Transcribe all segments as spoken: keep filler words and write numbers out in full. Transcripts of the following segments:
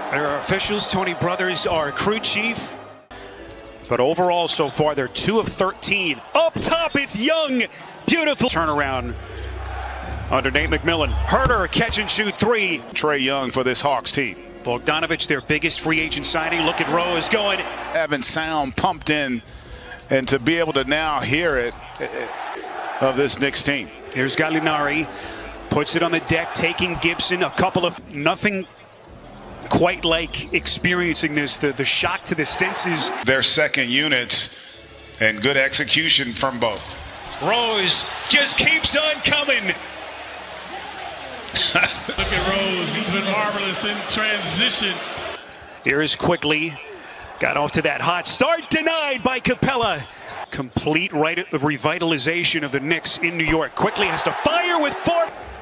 Their officials, Tony Brothers, our crew chief. But overall, so far, they're two of thirteen. Up top, it's Young. Beautiful turnaround under Nate McMillan. Herder, catch and shoot three. Trae Young for this Hawks team. Bogdanovich, their biggest free agent signing. Look at Rose going. Having sound pumped in, and to be able to now hear it of this Knicks team. Here's Gallinari. Puts it on the deck, taking Gibson. A couple of nothing quite like experiencing this, the, the shock to the senses. Their second unit, and good execution from both. Rose just keeps on coming. Look at Rose. He's been marvelous in transition. Here's Quickly. Got off to that hot start. Denied by Capella. Complete right revitalization of the Knicks in New York. Quickly has to fire with four.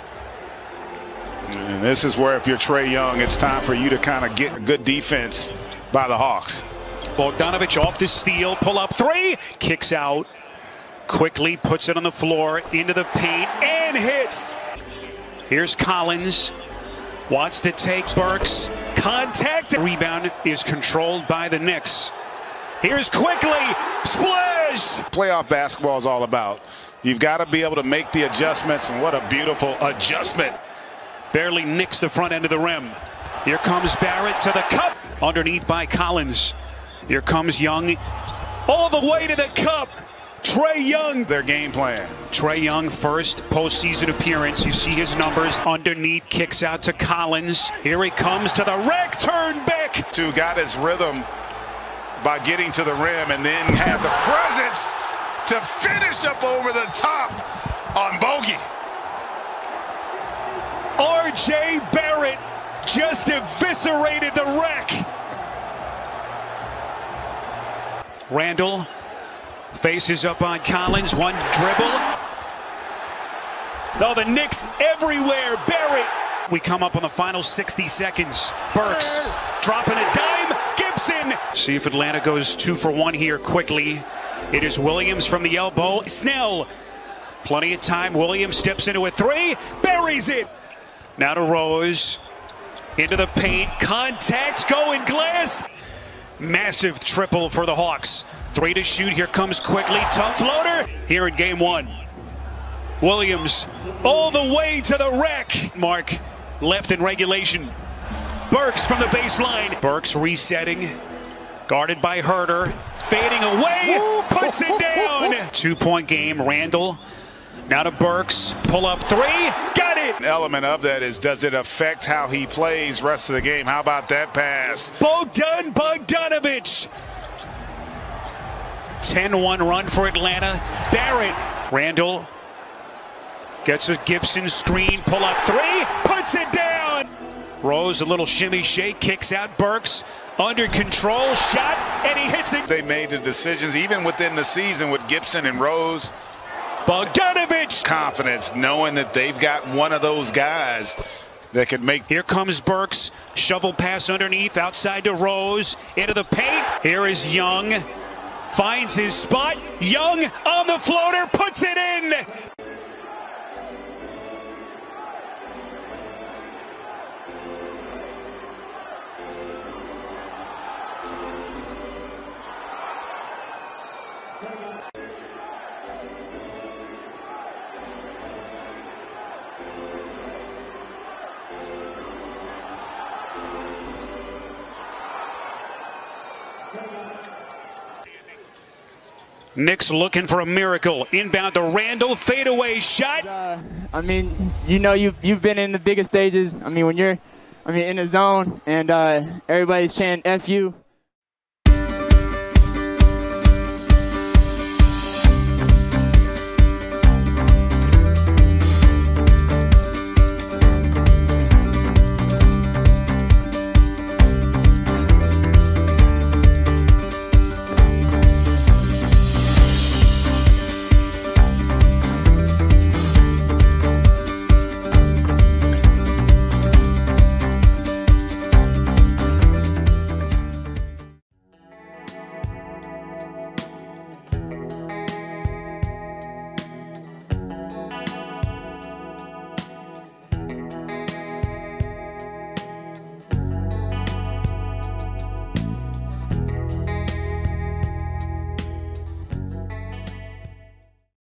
And this is where, if you're Trae Young, it's time for you to kind of get good defense by the Hawks. Bogdanovich off the steal, pull up three, kicks out. Quickly puts it on the floor, into the paint, and hits. Here's Collins, wants to take Burks. Contact. Rebound is controlled by the Knicks. Here's Quickly, splash! Playoff basketball is all about. You've got to be able to make the adjustments, and what a beautiful adjustment. Barely nicks the front end of the rim. Here comes Barrett to the cup. Underneath by Collins. Here comes Young. All the way to the cup. Trae Young. Their game plan. Trae Young, first postseason appearance. You see his numbers. Underneath, kicks out to Collins. Here he comes to the rack. Turn back. Two got his rhythm by getting to the rim, and then had the presence to finish up over the top on Bogey. R J Barrett just eviscerated the rack. Randall faces up on Collins. One dribble. Oh, the Knicks everywhere. Barrett. We come up on the final sixty seconds. Burks dropping a dime. Gibson. See if Atlanta goes two for one here quickly. It is Williams from the elbow. Snell. Plenty of time. Williams steps into a three. Buries it. Now to Rose, into the paint, contact, going glass. Massive triple for the Hawks. Three to shoot, here comes Quickly, tough floater. Here in game one. Williams all the way to the rack. Mark left in regulation. Burks from the baseline. Burks resetting, guarded by Herder, fading away, puts it down. Two-point game, Randall. Now to Burks, pull up three, got it! An element of that is, does it affect how he plays rest of the game? How about that pass? Bogdan Bogdanovich. ten one run for Atlanta. Barrett. Randall gets a Gibson screen, pull up three, puts it down! Rose, a little shimmy shake, kicks out Burks. Under control, shot, and he hits it. They made the decisions, even within the season, with Gibson and Rose. Bogdanovich. Confidence, knowing that they've got one of those guys that could make. Here comes Burks. Shovel pass underneath, outside to Rose. Into the paint. Here is Young. Finds his spot. Young on the floater, puts it in. Knicks looking for a miracle. Inbound to Randall, fadeaway shot. Uh, I mean, you know, you've, you've been in the biggest stages. I mean, when you're, I mean, in the zone and uh, everybody's chanting F you,